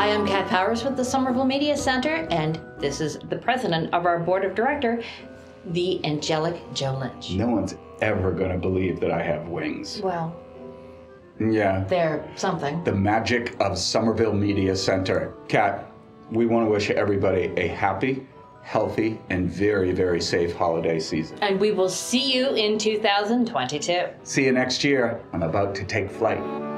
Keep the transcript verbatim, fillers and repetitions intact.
am Kat Powers with the Somerville Media Center, and this is the president of our board of director, the angelic Joe Lynch. No one's ever gonna believe that I have wings. Well, yeah. they're something. The magic of Somerville Media Center. Kat, we want to wish everybody a happy, healthy, and very, very safe holiday season. And we will see you in two thousand twenty-two. See you next year. I'm about to take flight.